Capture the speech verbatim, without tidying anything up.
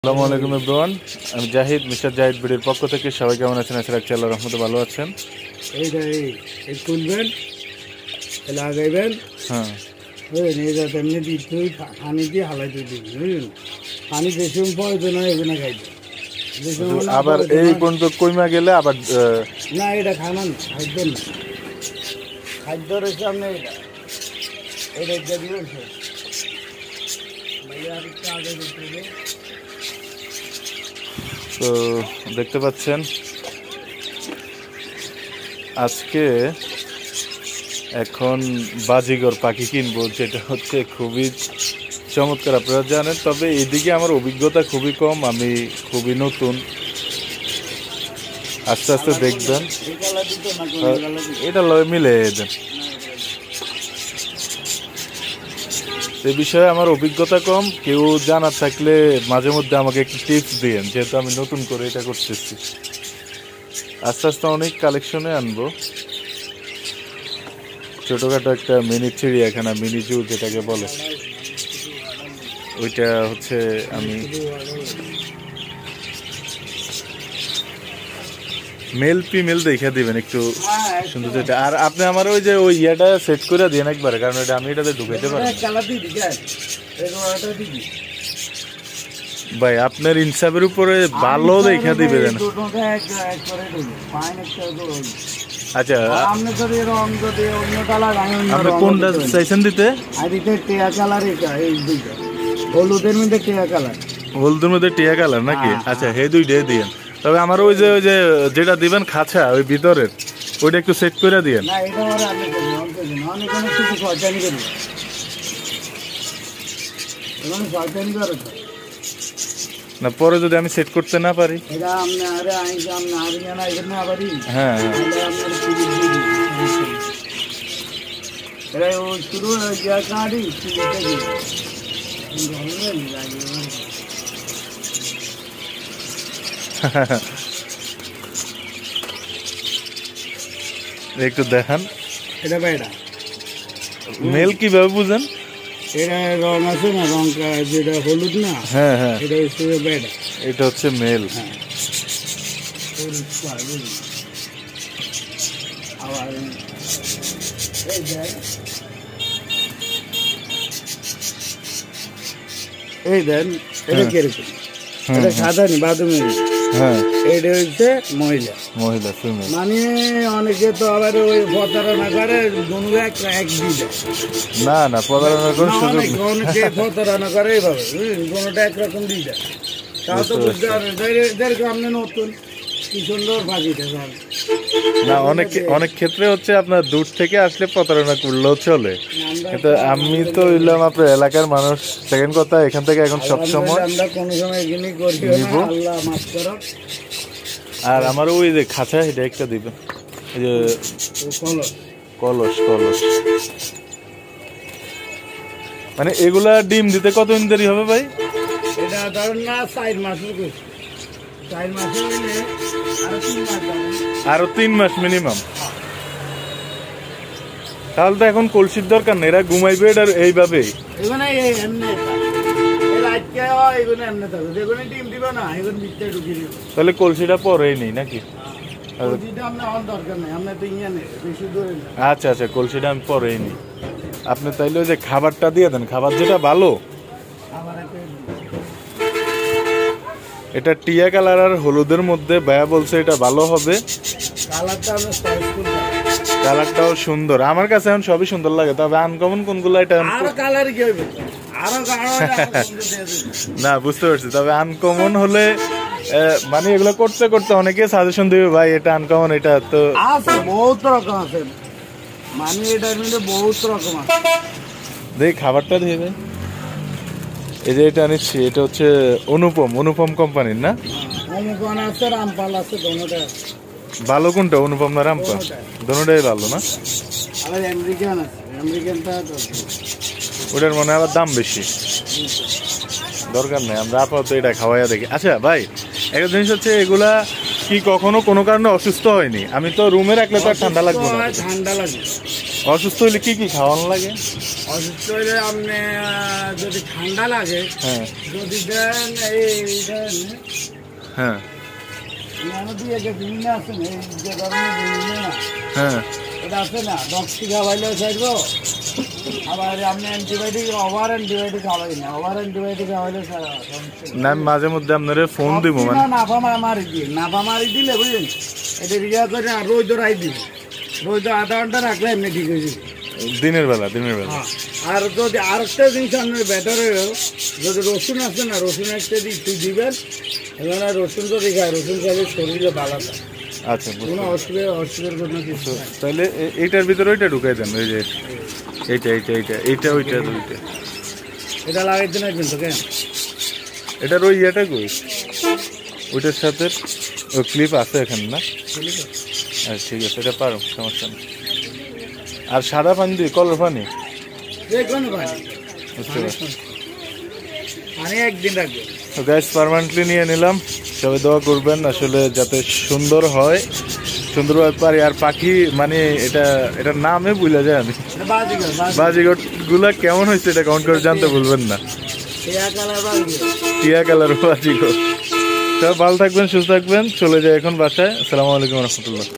আসসালামু আলাইকুম এভরিওয়ান, আমি জাহিদ, মিস্টার জাহিদ ভিডিওর পক্ষ থেকে সবাই কেমন আছেন? আশা রাখছি আল্লাহর রহমতে ভালো আছেন। এইটা এই এই তুলবেন, লাগাইবেন, হ্যাঁ বুঝলেন? এইটা তেমনি দিতে পানি দিয়ে হালাইতে দিবেন, বুঝলেন? পানি বেশি প্রয়োজন হয় এগুলো খাইতে। আবার এই পর্যন্ত কইমা গেলে আবার না, এটা খানান খাদ্য না, খাদ্য রয়েছে আপনি এটা এটা এটা দিবেন। তো দেখতে পাচ্ছেন আজকে এখন বাজিগর পাখি কিনবো, যেটা হচ্ছে খুবই চমৎকার, আপনারা জানেন। তবে এদিকে আমার অভিজ্ঞতা খুবই কম, আমি খুবই নতুন। আস্তে আস্তে দেখবেন, এটা লয় মিলে দেন। এই বিষয়ে আমার অভিজ্ঞতা কম, কেউ জানার থাকলে মাঝে মধ্যে আমাকে একটু টিপস দিয়েন, যেহেতু আমি নতুন করে এটা করতেছি। আস্তে আস্তে অনেক কালেকশনে আনবো। ছোটখাটো একটা মিনি চিড়িয়াখানা, মিনি জু যেটাকে বলে, ওইটা হচ্ছে আমি মেল ফিমেল দেখে দিবেন একটু সুন্দর যেটা। আর আপনি আমার ওই যে ওই ইয়েটা সেট করে দিন একবারে, কারণ এটা আমি এটাতে ঢুকাইতে পারি ভাই। আপনার ইনসাফের উপরে ভালো দেখা দিবে দেন। আচ্ছা, আপনি কোনটা চাইছেন দিতে? হলুদের মধ্যে টিয়া কালার, হলুদের মধ্যে টিয়া কালার নাকি? আচ্ছা, হে দুইটাই দিয়েন। তবে আমার ওই যে ওই যে যেটা দিবেন খাঁচা ওই ভিতরের, ওইটা একটু সেট করে দিয়েন। না, পরে যদি আমি সেট করতে না পারি? হ্যাঁ একটু দেখান। এটা বেড়া মেল কিভাবে বুঝেন? এটা রং আছে না, রং যেটা হলুদ না, হ্যাঁ হ্যাঁ, এটা হচ্ছে বেড়া, এটা হচ্ছে মেল। আবার এই দেন, এটা কিরকম? এটা সাদা নি বাদুমি, হ্যাঁ, এটা হচ্ছে মহিলা মহিলা ফিমেল। মানে অনেকে তো আবার ওই প্রতারণা করে, দুনো এক এক দিয়ে না না, প্রতারণা কোনো সুযোগ নেই। অনেকে প্রতারণা করে এইভাবে, বুঝলেন? কোনোটা একরকম দিয়ে দেয়, তাও তো বুঝতে পারবেন। যেরকম আপনি নতুন কি সুন্দর পাখিটা না, অনেক অনেক ক্ষেত্রে হচ্ছে আপনার দূর থেকে আসলে প্রতারণা করলেও চলে, কিন্তু আমি তো হইলাম আপনার এলাকার মানুষ। সেকেন্ড কথা, এখান থেকে এখন সবসময় আমরা কোনো সময় এগিয়ে করি না, আল্লাহ মাফ করো। আর আমার ওই যে খাঁচা, এটা একটা দিবেন, এই যে কলস কলস। মানে এগুলা ডিম দিতে কতদিন দেরি হবে ভাই? এটা ধরেন না চার মাসের করছি, চার মাসে হইলে আরো তিন মাস আরো তিন মাস মিনিমাম। তাহলে তো এখন কলসির দরকার নেই, এরা ঘুমাইবে এটা এইভাবেই। এগুলো এমনি আজকে এগুলো এমনি থাকবে, যেগুলো ডিম দিবে না এগুলো মিথ্যে ঢুকিয়ে দিবে। তাহলে কলসিটা পরেই নেই নাকি? দরকার নেই, আমরা তো ইয়ে নেই বেশি দূরে না। আচ্ছা আচ্ছা, কলসিটা আমি পরেই নিই। আপনি তাইলে ওই যে খাবারটা দিয়ে দেন, খাবার যেটা ভালো। এটা টিয়া কালার আর হলুদের মধ্যে ভাইয়া বলছে এটা ভালো হবে। কালারটাও সুন্দর, আমার কাছে এখন সবই সুন্দর লাগে। তবে আনকমন কোনগুলো এটা না বুঝতে পারছি। তবে আনকমন হলে মানে এগুলো করতে করতে অনেকে সাজেশন দিবে, ভাই এটা আনকমন, এটা তো আছে বহুত রকম আছে, মানে এটার মধ্যে বহুত রকম আছে। দেখ খাবারটা দিয়ে দেয়। এই যে এটা নিচ্ছি, এটা হচ্ছে অনুপম, অনুপম কোম্পানির না? অনুপম আছে, রামপাল আছে, দোনোটা। ভালো কোনটা, অনুপম না রামপাল? দোনোটাই ভালো না? আবার আমেরিকান আছে, আমেরিকানটা ওটার মনে আবার দাম বেশি। দরকার নেই, আমরা আপাতত এটা খাওয়াইয়া দেখি। আচ্ছা ভাই, একটা জিনিস হচ্ছে, এগুলা কি কখনো কোনো কারণে অসুস্থ হয়নি? আমি তো রুমে রাখলে তো আর ঠান্ডা লাগবে না। ঠান্ডা লাগবে অসুস্থ হইলে কি কি খাওয়ানো লাগে? অসুস্থ হইলে আপনি আহ, যদি ঠান্ডা লাগে, হ্যাঁ যদি দেন এই দেন হ্যাঁ আমি দিয়ে গেছি না, আছে না, এই যে গরমে বুঝলি না, হ্যাঁ এটা আছে না, ডক্সি খাওয়াইলেও চাইব। আবার আপনি অ্যান্টিবায়োটিক, ওভার অ্যান্টিবায়োটিক খাওয়াই না, ওভার অ্যান্টিবায়োটিক খাওয়াইলে ছাড়া না আমি মাঝে মধ্যে আপনারা ফোন দিব মানে নাফা মারি দিয়ে, নাফা মারি দিলে বুঝলেন, এটা রিয়া করে আর রোজ রাই দিব, রোজ আধা ঘন্টা রাখলে এমনি ঠিক হয়ে যাবে। দিনের বেলা দিনের বেলা হ্যাঁ, আর যদি আর একটা জিনিস আপনার বেটার হয়েও, যদি রসুন আছে না, রসুন একটা একটু দিবেন, এখানে রসুন যদি খায়, রসুন খাইলে শরীরে ভালো থাকে, আচ্ছা বুঝতে কোনো পারছি। অসুবিধা অসুবিধার কোনো কিছু নাই। তাহলে এ- এইটার ভিতরে ওইটা ঢুকাই দেন, ওই যে এইটা এইটা এইটা এইটা ওইটা ওইটা এটা লাগাইতে না কিন্তু কেন, এটার ওই ইয়েটা কই, ওইটার সাথে ওই ক্লিপ আছে এখানে না? আচ্ছা ঠিক আছে, এটা পারো, সমস্যা নেই। আর সাদা পানি দিয়ে কলর পানি, যে কোনো ভাই বুঝতে পারছি। আমি একদিন রাখবো। তো গ্যাস পার্মানেন্টলি নিয়ে নিলাম, সবাই দোয়া করবেন আসলে যাতে সুন্দর হয়, সুন্দরভাবে পারি। আর পাখি মানে এটা এটার নামে ভুলে যায় আমি, এটা বাজিগর, বাজি- বাজিগর গুলা কেমন হয়েছে এটা কমেন্ট করে জানতে ভুলবেন না। টিয়া কালার বাজিগর। টিয়া কালার বাজিগর। সব ভালো থাকবেন, সুস্থ থাকবেন, চলে যায় এখন বাসায়। আসসালামু আলাইকুম রহমতুল্লাহ।